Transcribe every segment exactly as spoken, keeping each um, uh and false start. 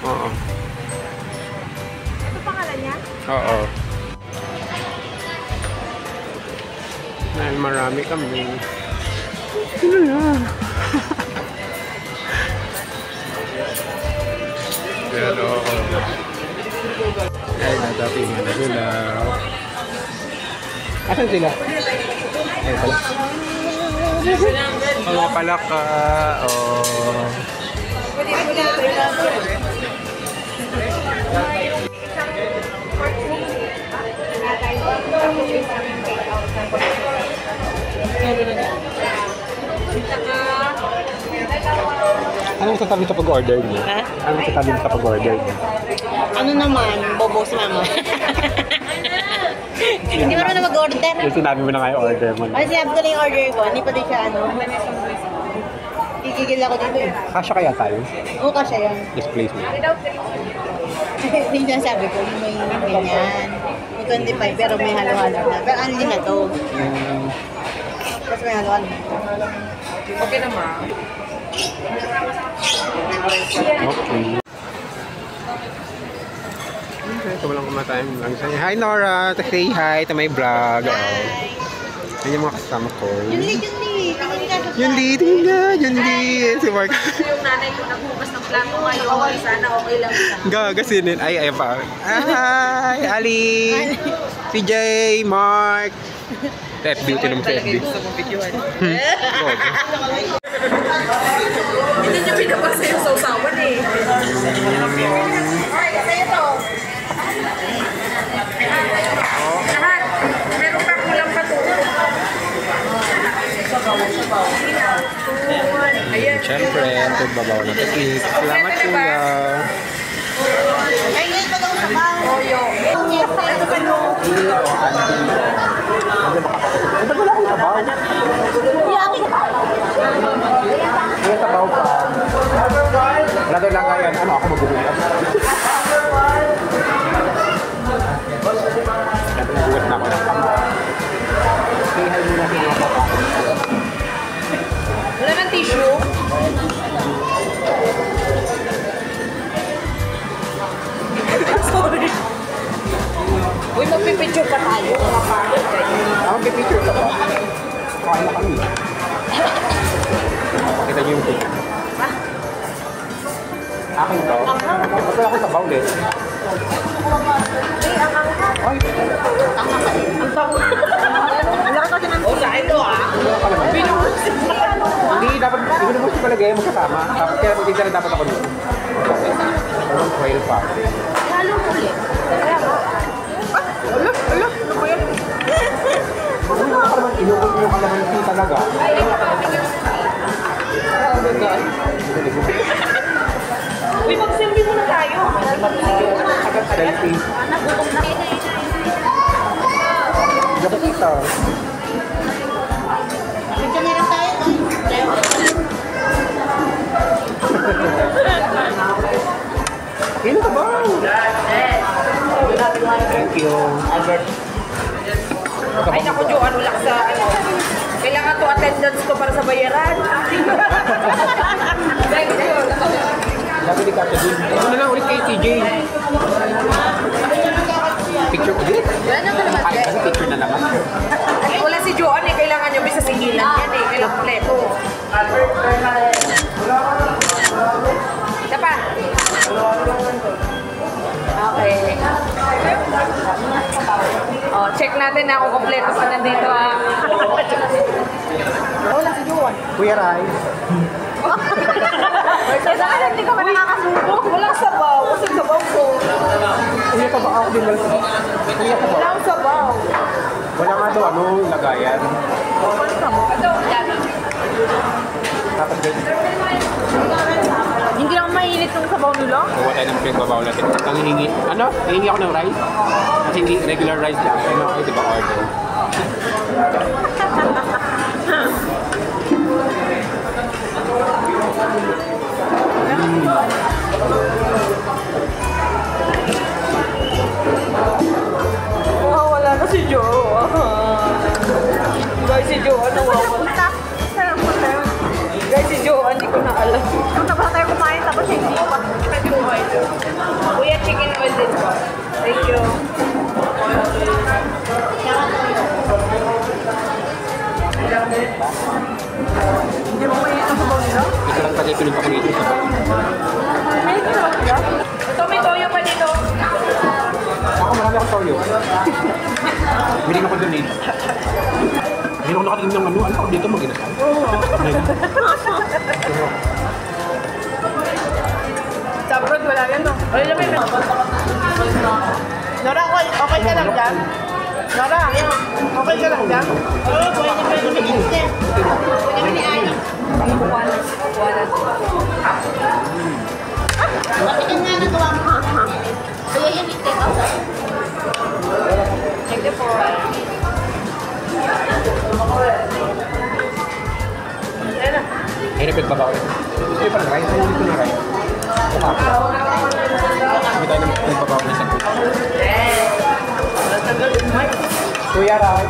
Oo. Ito pangalan niya? Oo. Dahil marami kami. Sino yan? Pero, ay, nadatingan na sila. Asan sila? Ay, pala. Mga palaka. Oh. Anong sasabi sa pag-order niyo? Ha? Anong sasabi sa pag-order niyo? Ano naman, bobo si mama. Hindi mo na mag-order. Yung sinabi mo na nga yung order mo. Ay, sinabi ko na yung order ko. Hindi pa din siya ano. Gigigil ako dito eh. Kasya kaya tayo? Oo, kasya yan. Displace mo. Yung sinasabi ko, yung may ganyan. May twenty-five pero may halo-halo na. Pero only na to. Mm. Tapos may halo-halo na. Okay naman. Okay. Okay, ito walang kumatayang vlog sa'yo. Hi Nora! Say hi to my vlog. Hi! Yan yung mga kasama ko. Yun li, yun li. Tingin ka sa Yun li, tingin ka. Yun li. Si Mark. Yung nanay ko naghugas ng plato ngayon. Sana okay lang siya. Gagasinin. Ay, ay pa. Hi! Ali! C J! Mark! F beauty naman sa F B. Hmm. Hindi niyo pinabasa yung sausawan eh. Ay, kasi ito. Lahat. Meron pa kulang pa ito. Ayan. Siyempre, ito babaw na cake. Salamat kuya. Ay, ngayon pa daw sa bayo. Ito wala akong sabaw. May sabaw pa. Wala doon lang ngayon. Ano ako magugulat? Siyempre nagulat na ako ng tama. Say hi muna sa mga papa. Wala ng tissue. Sorry. Uy, magpipicture pa tayo. Makapagod kayo. Ako magpipicture ka ba? Kain na kami. Pakita niyo yung picture. Akin to? Ba't wala akong sabaw ulit? Ay, ang angkat. Ay! Ang tawa. Wala ka kasi ng oh, sa ito ah. Binuhusin mo. Hindi, dapat, hindi mo siya palagay mo kasama. Tapos kaya magiging na dapat ako dito. Walang foil pa. Lalo ulit. Kaya ba? Ah, ala, ala, ano ba yan? Ano nga ka naman, inukot mo kalamansi talaga. Uy, mag-selfie muna tayo. Selfie. Nagutom na. Dapat ito. Picture na lang tayo. Kino ka ba? Thank you. Ay, naku, Jo, ano lang sa, ano, kailangan to attendance ko para sa bayaran. Thank you. Dapat di ka sa din. Ito na lang ulit kay T J. Picture ulit? Yan naman naman. Ay, kasi picture na naman. Ay, wala si Joan eh, kailangan nyo may sasingilan yan eh, kailangan kompleto. Isa pa. Okay. Oh, check natin na kung kompleto pa nandito ah. Wala si Joan. Kuya Rai. Kaya hindi ka man nakakasubo. Walang sabaw. Walang sabaw ko. Kuya ka ba ako din wala sabaw? Kuya ka ba? Walang sabaw. Wala nga daw, ano, lagayan. Tapos ganyan. Hindi lang mainit yung sabaw nila. Kuha tayo ng pinagbabaw natin. Ang hihingi, ano? Hihingi ako ng rice. Kasi hindi regular rice lang. Ano ako, di ba order? Mm. Oh, wala na si Joe. Guys, si Joe, ano wawala? Guys, si Joe, hindi ko na alam. Punta pa tayo kumain tapos hindi pa. Kuya, chicken oil din po. Thank you. Hindi mo may ito sa bawang nila? Ito lang kasi pinunta ko dito sa May ito sa bawang nila? Ito, may toyo pa dito. Ako marami akong toyo. Biling ako dun eh. Hindi ako nakatingin ng ano. Ano ako dito mag-inasal? Oo. Sa abroad, wala yan, no? Wala naman yun. Nora, okay, okay ka lang dyan? Nora, okay ka lang dyan? Oo, pwede pwede ni Esther. Pwede ni Ani. Bakit nga nagawa mo? Kaya yan i-take out. Thank you po. Ayan na. Ay, napit pa ba ako? Gusto yung parang rice? Ano dito na rice? Kami tayo ng nagpapaw na sa Kuya Rai.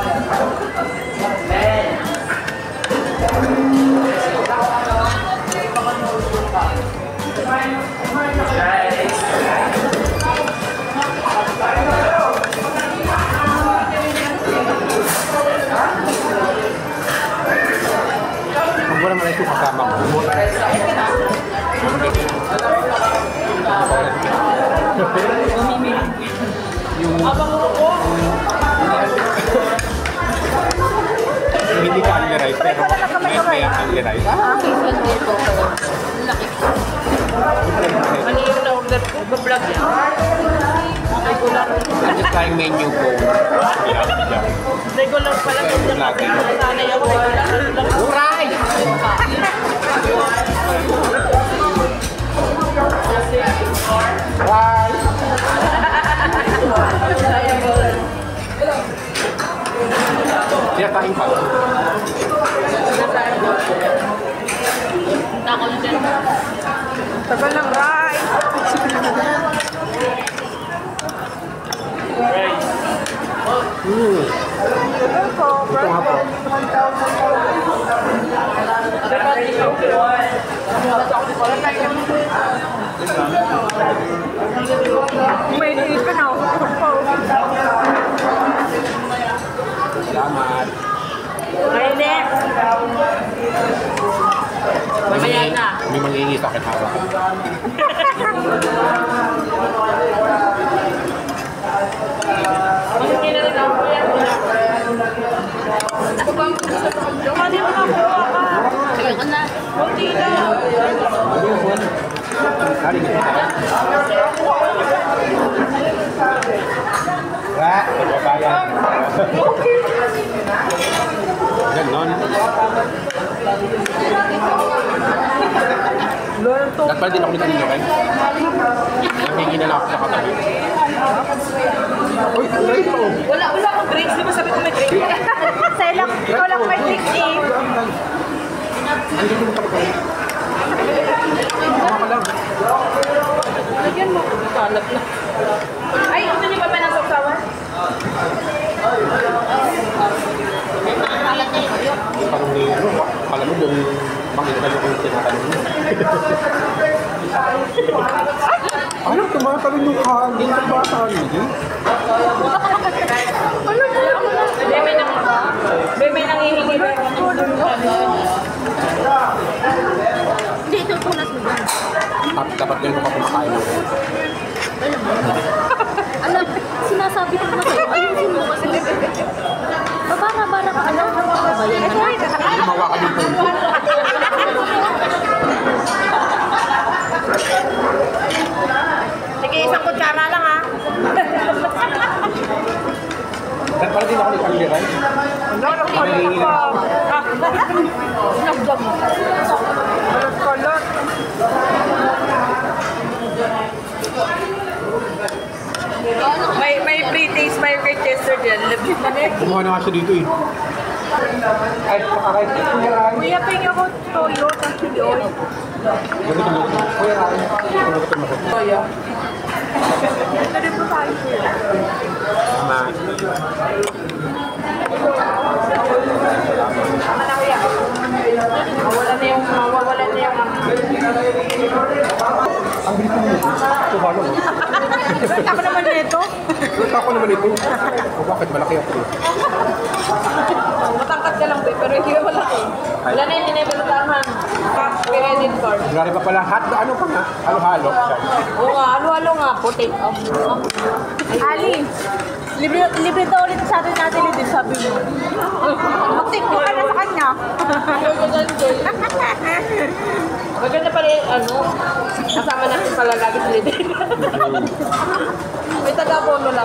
Kung wala malay ito kasama ko. Yung hindi ka only rice, pero may may only rice. Ano yung na-order ko? Ba-vlog yan? Regular. I'm just trying menu ko. Yeah, yeah. Regular pala. Natin. Sanay ako. Regular. Uray! Bye! Tinatahin pa. Tagal ng rice. Hmm. Ito nga po. May init ka na. Salamat. Mainit. Mamaya na. May mangingi sa akin hawak. Hindi na rin ako yan. Ako bang gusto ko? Dumali mo na ako. Sige ka na. Kunti na. Hari gitu. Wah, bayar. Ganon. Dapat din ako nito ninyo, kan? Nahingi na lang ako sa katabi. Uy, try mo. Wala, wala akong drinks. Di ba sabi ko may drink? Sa'yo lang, ikaw lang may drinks eh. Andito mo kapag Tama ka lang. Lagyan mo. Kalap na. Ay, gusto niyo ba pa ng sausawan? Parang ni, ano, alam mo yung makita yung kung tinatanong mo. Ano, tumatalon yung hangin sa bata niya? Ano na? Bebe nang Bebe nang hihingi ba? Hindi, ito punas mo ba? Dapat dapat ganito ka kumakain mo. Alam, sinasabi ko na sa'yo, ayusin mo kasi. Babara-bara ka, alam mo ka ba yan? Gumawa ka ng punto. Sige, isang kutsara lang ha. Dapat pala din ako nag-only rice. Ano, nakulit ako. Ah, nagdam mo. Kulot-kulot. May may free taste, may free taster dyan. Labit na rin. Gumawa na nga siya dito eh. Ay, pakakait. Kuya Rai. Kuya, tingin ako toyo, ng chili oil. Gusto mo. Kuya Rai. Gusto mo. Toyo. Ito rin po tayo kuya. Tama. Tama na kuya. Mawala na yung, mawawala na yung Ang bilis mo nito. Ito halo. Ako naman nito. Ako naman ito. O bakit malaki ako? Matangkat ka lang, be, pero hindi ka malaki. Wala na yung tinibalatangan. Credit card. Grabe pa pala. Hot, ano pa nga? Halo-halo. Oo nga, halo-halo nga. Puti. Oh. Ali, libre, libre daw ulit sa atin natin din, sabi mo. Mag-take mo ka na sa kanya. Maganda pala yung ano, kasama natin pala lagi sa libre. May taga-bono lang.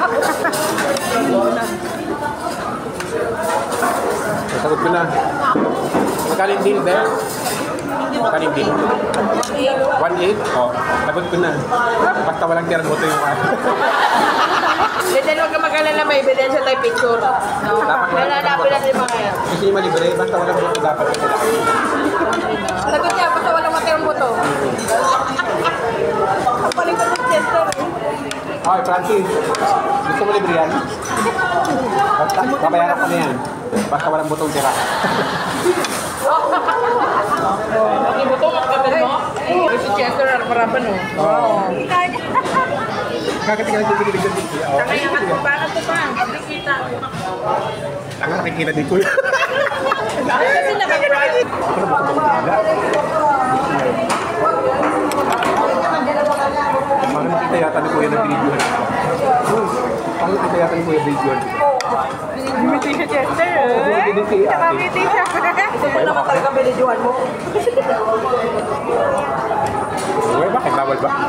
Sagot ko na. Magkano yung deal, Ben? Magkano yung deal? one eight? O, sagot ko na. Basta walang tira mo ito yung ano. Then huwag ka mag-alala, may ebidensya tayo picture. Nalalapin natin yung mga yan. Kasi yung malibre, basta walang mo ito dapat ito. Sagot niya, basta walang matirang buto. Ang paling ko ng Chester. Okay, Francis. Gusto mo libre yan? Basta, babayaran ko na yan. Basta walang butong tira. Ang buto, magkabal mo? Eh, si Chester, harapan mo. Oo. Kakati ka lang yung bilig dito. Tangay naman ko pa, ano pa? Hindi kita. Ang nakikita din ko yun. Kasi nakagrad. Parang nakita yata ni Kuya ng video. Parang nakita yata ni Kuya video. Bumiti siya, Chester. Bumiti si ate. Bumiti siya. Ito mo naman talaga binidyohan mo. Uy, bakit? Bawal ba?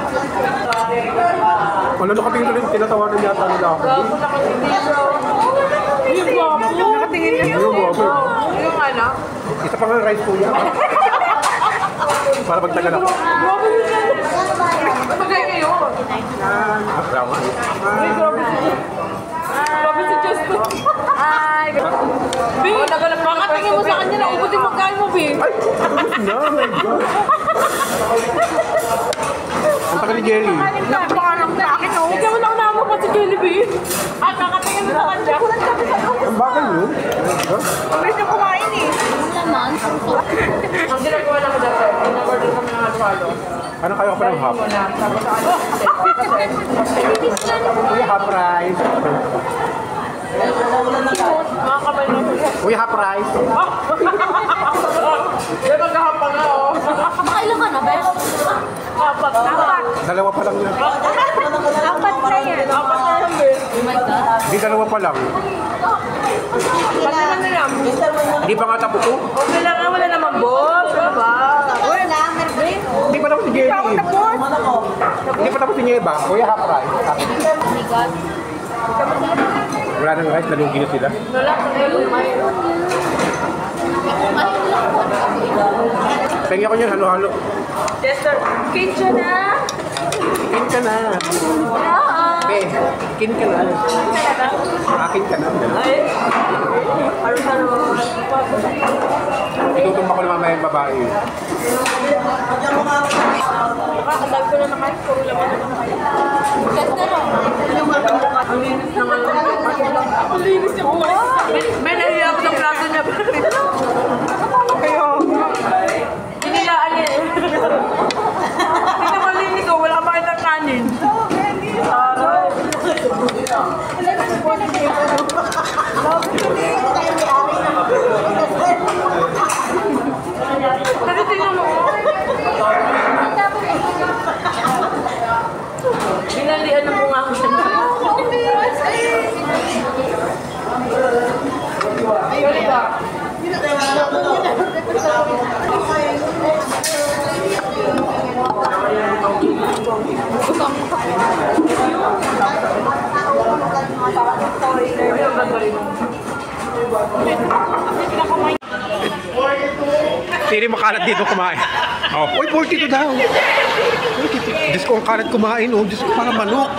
Wala nakatingin rin, tinatawanan yata nila ako. Gago na kasi dito. Yung guwapo. Nakatingin niya. Yung guwapo. Yung ano? Isa pa nga rice po yan. Para magtagal ako. Guwapo niya. Magay kayo. Ah, bravo. Ay, grabe si Grabe si Chester. Ay, grabe. Bi, baka tingin mo sa kanya na ubutin magkain mo, Bi. Ay, tapos na, oh my God. Ang tagal ni Jelly. Napakarang sa akin, oh. Huwag naman ako naman pa si Jelly, Bi. At nakatingin mo sa kanya. Ang bakal yun. Mabilis na kumain, eh. Naman, Ang ginagawa namin dati, pinag-order kami ng halo-halo. Ano kayo pa ng hap? Tapos sa ano, Kuya, half rice. mga kamay na po siya. Kuya, half rice. Di ba kahapa nga, oh. makailan ka na, Bes? Apat. Apat. Dalawa pa lang yun. Apat na yan. Apat na lang, Bi. Oh my God. Hindi, dalawa pa lang. Ba't naman na lang? Hindi pa nga tapos ko. Okay lang nga, wala naman, boss. Ano ba? Wala na, Mervin. Hindi pa tapos si Jelly. Hindi pa tapos si Nieva. Kuya, half rice. Oh my God. Wala nang rice, nalugi na sila. Wala, hindi ko kumain. Pengi ako niyan, halo-halo. Chester, kitchen na. Kin ka na. Be, kin ka na. Akin ka na. Ay, halo-halo. Itutumba ko na mamaya yung babae. Baka, ang dami ko na nakain. Puro laman na nakain. Chester, oh. Ang linis naman. Ang linis niya. May, may nahiya ako sa plato niya. Kaya, hinilaan niya. Hindi naman linis ko. Wala pa kitang kanin. Aray. Kasi tingnan mo. Binalian na mo nga ako siya. Galing ba? Siri makalat dito kumain. Oh, uy, forty-two daw. forty-two. Diyos ko, ang kalat kumain. Oh, Diyos ko, parang manok.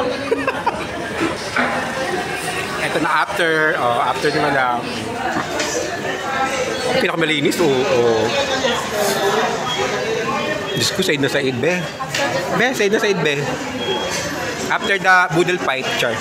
Ito na after. Oh, after nyo lang. Pinakamalinis. Oh, oh. Diyos ko, side na side, be. Be, side na side, be. After the boodle fight, char.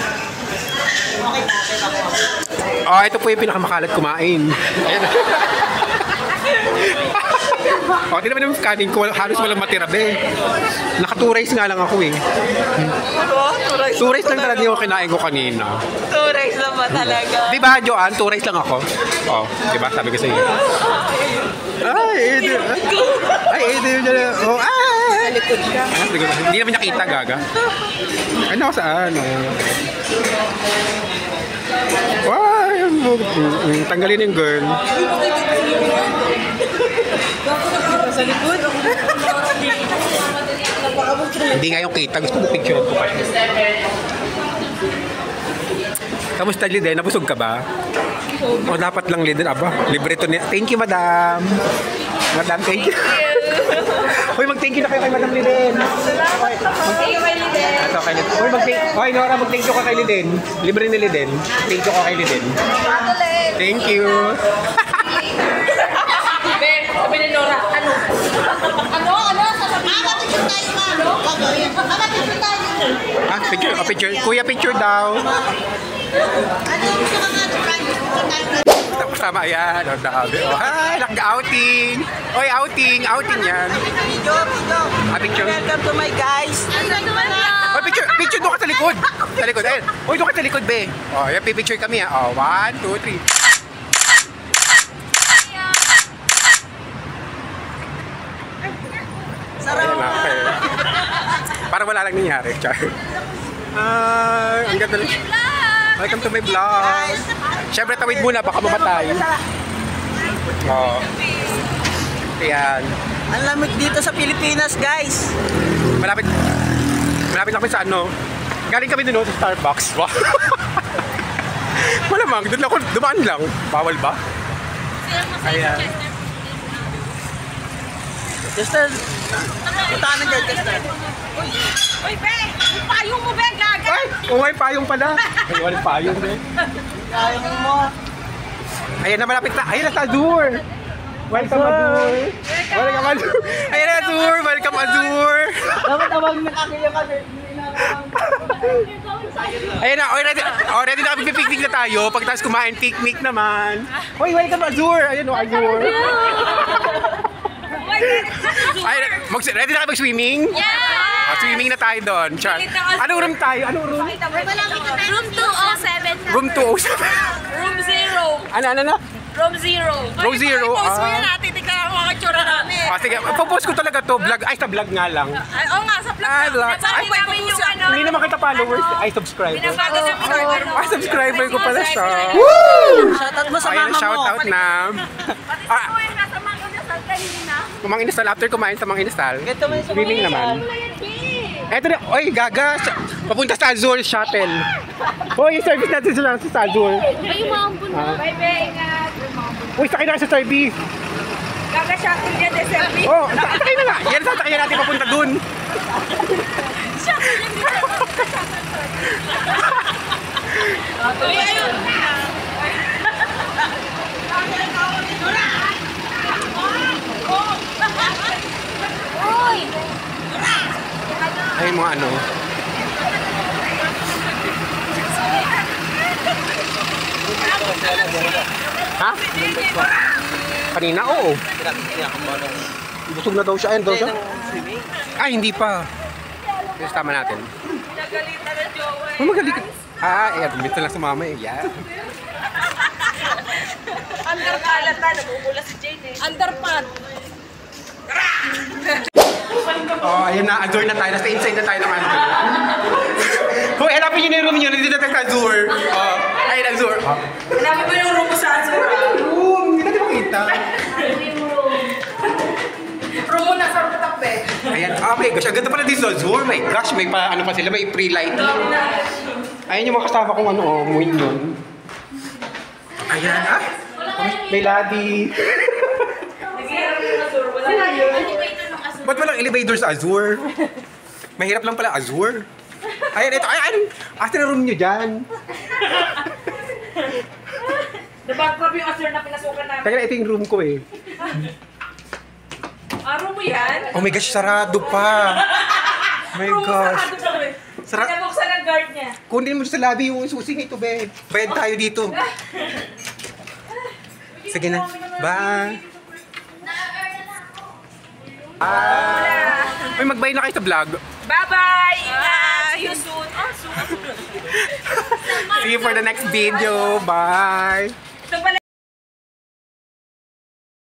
Oh, ito po yung pinakamakalat kumain. Ayan. O, di naman yung kanin ko, halos walang matira, be. Naka-two rice nga lang ako eh. Two rice lang talaga yung kinain ko kanina. Two rice lang ba talaga? Di ba, Joanne? Two rice lang ako. O, di ba? Sabi ko sa iyo. Ay, Ede. Ay, Ede. Oh, ay. Likod ka. Hindi naman niya kita, gaga. Ano ako saan? Wow, tanggalin yung girl. Sa likod. Hindi nga yung kita. Gusto mo picture ko pa. Kamusta, Liden? Nabusog ka ba? O dapat lang, Liden. Aba, libre to niya. Thank you, madam. Madam, thank you. Uy, mag-thank you na kayo kay Madam Liden. Thank you kay Liden. Ito, kay Liden. Uy, mag-thank Uy, Nora, mag-thank you ka kay Liden. Libre ni Liden. Thank you ka kay Liden. Thank you. Ben, sabi ni Nora, ano? Ano? Ano? Sasabihin mo? Picture tayo, ma. Ano? Picture tayo. Ah, picture. Oh, picture. Kuya, picture daw. Ano? Gusto ka nga, picture tayo. Tama yan. Oh, nakabi. Oh, hi, nag-outing. Oy, outing. Outing yan. Video, video. Ah, picture. Welcome to my guys. Oh, picture. Picture doon ka sa likod. Sa likod. Ayun. Uy, doon ka sa likod, be. Oh, yan, pipicture kami, ha. Oh, one, two, three. Sarap. Okay. Parang wala lang nangyari. Char. Ah, ang ganda lang. Welcome to my vlog. Siyempre, tawid muna. Baka mamatay. Oh. Ayan. Ang lamig dito sa Pilipinas, guys. Malapit. Malapit lang kami sa ano. Galing kami dun sa Starbucks. Wow. Malamang. Doon ako. Dumaan lang. Bawal ba? Ayan. Justin. Punta na dyan, Justin. Uy, be! Yung payong mo, be! Gaga! Ay! Oh, may payong pala. Ay, walang payong din. Kaya mo. Ayan na, malapit na. Ayan na sa Azur. Welcome, Azur. Welcome, Azur. Ayan na, Azur. Welcome, Azur. Dapat tawagin na kami yung kasi. Ayan na, already, already na kami pipiknik na tayo. Pagkatapos kumain, picnic naman. Hoy, welcome, Azur. Ayan o, Azur. Ay, mag ready na kayo mag-swimming? Yeah! Ah, swimming na tayo doon. Char. Anong room tayo? Anong room? Room two oh seven. Room two oh seven. Room zero. Ano, ano na? Room zero. Room zero? Post ko Ah. yun natin. Tignan ang mga tsura namin. Ah, sige, papost ko talaga to. Vlog. Ay, sa vlog nga lang. Ay, oo nga, sa vlog. Ah, vlog. Sabi Ay, namin yung ano. Hindi naman kita followers. Ay, subscriber. Binabago namin yung ano. Ah, subscriber ko pala siya. Shoutout mo sa Ayan, mama mo. shout out na. Pati Ah. sa ko yung nasa mga kasal kanina. Kumang inasal. After kumain sa mga inasal. Ganito mo yung Swimming naman. Wala yan, eh. Eto na. Oy, gaga. Sa- Papunta sa Azul Shuttle. Hoy, yung service natin sila sa Azul. Ay, umambon na. Bye, be. Ingat. Uy, sakay na kayo sa service. Gaga shuttle yan, eh, selfie. Oh, sa- sakay na nga. Yan, sasakay natin papunta dun. Shuttle yan, dito. Tuloy, ayun. Uy! Ay, mga ano. Ha? Kanina, oo. Busog na daw siya. Ayun daw siya. Ay, hindi pa. Yes, tama natin. Nagalitan na Joel. Oh, magaling ka. Ah, eh, admit na lang sa mama eh. Yeah. Underpad na, namumula si Jane eh. Underpad. Oh, ayun na. Azure na tayo. Nasa inside na tayo ng Azure. Hoy, hanapin niyo na yung room niyo. Nandito na tayo sa Azure. Oh, ayun, Azure. Oh. Hanapin mo yung room mo sa Azura. Room! Hindi natin makita. Room mo nasa rooftop eh. Ayan. Oh my gosh. Ang ganda pala dito sa Azure. My gosh. May pa, ano pa sila. May pre-lighting. Ayan yung mga kasama kong ano, oh, muin yun. Ayan, ah. May lobby. Ba't walang elevator sa Azure? Mahirap lang pala Azure. Ayan, ito. Ay, ay, asa na room nyo dyan? Nabagrab yung Azura na pinasukan namin. Kaya ito yung room ko eh. Ah, room mo yan? Oh my gosh, sarado pa. My Room mo gosh. sarado siya rin. Sara- Pinabuksan ang guard niya. Kunin mo sa lobby yung susi nito, be. Bayad tayo dito. Sige na. Bye. Ah. Uy, mag-bye na kayo sa vlog. Bye-bye! Ingat! See you soon! Oh, soon! See you for the next video. Bye. Ito pala